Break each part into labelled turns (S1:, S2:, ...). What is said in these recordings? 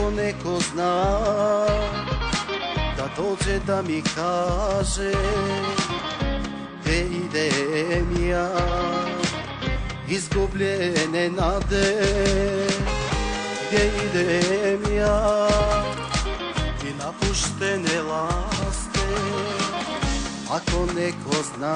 S1: Ako neko zna da dođe da mi kaže gde idem ja, izgubljene nade, gdje idem ja, i napuštene laste. Ako neko zna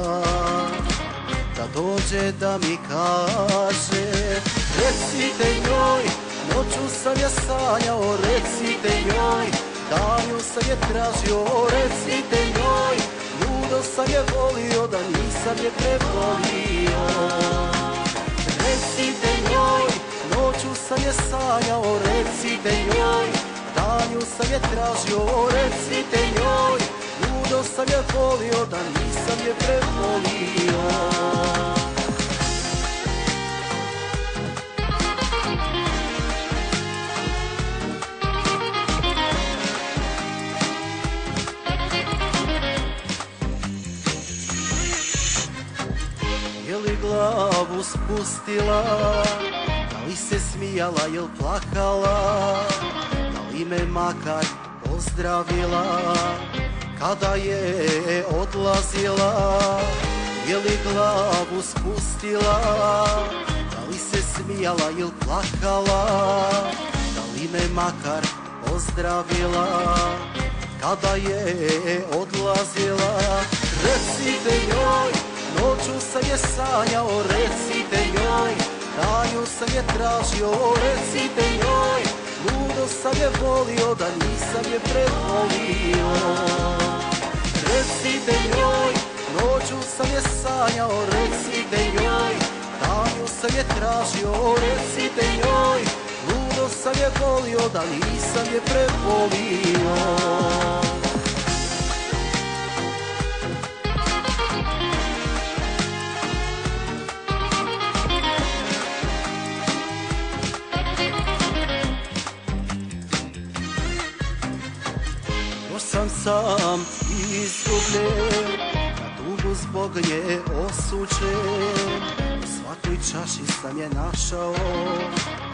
S1: da dođe da mi kaže, recite njoj, noću sam je sanjao, recite njoj, danju sam je tražio, recite njoj, ludo sam je volio, da nisam je prevolio. Recite njoj, noću sam je sanjao, recite njoj, danju sam je tražio, recite njoj, ludo sam je volio, da nisam je prevolio. Je li glavu spustila, da li se smijala, jel plakala, da li me makar pozdravila kada je odlazila? Je li glavu spustila, da li se smijala, jel plakala, da li me makar pozdravila kada je odlazila? Recite njoj, noću sam je sanjao, recite njoj, danju sam je tražio, recite njoj, ludo sam je volio, da nisam je prevolio. Recite njoj, noću sam je sanjao, recite njoj, danju sam je tražio, recite njoj, ludo sam je volio, da nisam je prevolio. Još sam izgubljen, na tugu zbog nje osuđen, u svakoj čaši sam je našao